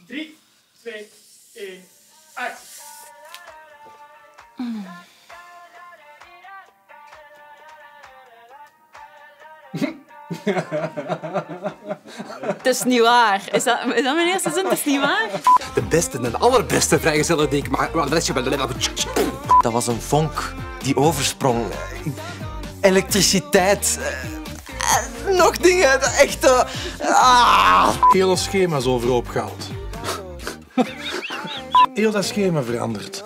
3, 2, 1, actie. Het is niet waar. Is dat mijn eerste zin? Het is niet waar? De beste en de allerbeste vrijgezellen die ik maar... Dat was een vonk die oversprong. Elektriciteit. Nog dingen. Echt... Hele schema is overhoop gehaald. Heel dat schema veranderd.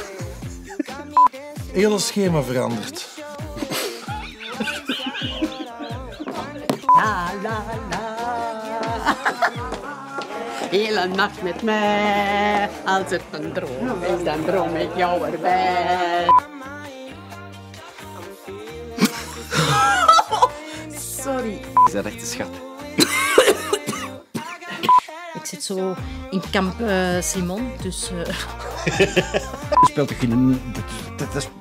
Hele schema veranderd. La la la. Hele nacht met mij. Als het een droom is, dan droom ik jou erbij. Sorry. Is dat echt een schat? Ik zit zo in kamp Simon, dus... Speelt toch geen... Dat is...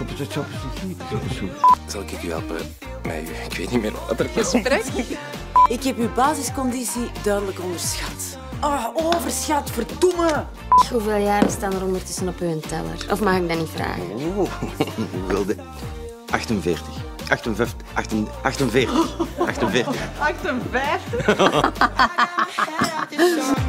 Zal ik u helpen? Nee, ik weet niet meer wat er gesprek. Ik heb uw basisconditie duidelijk onderschat. Overschat, verdomme! Hoeveel jaren staan er ondertussen op uw teller? Of mag ik dat niet vragen? Hoe wilde... 48. 48. 48. 48. 58?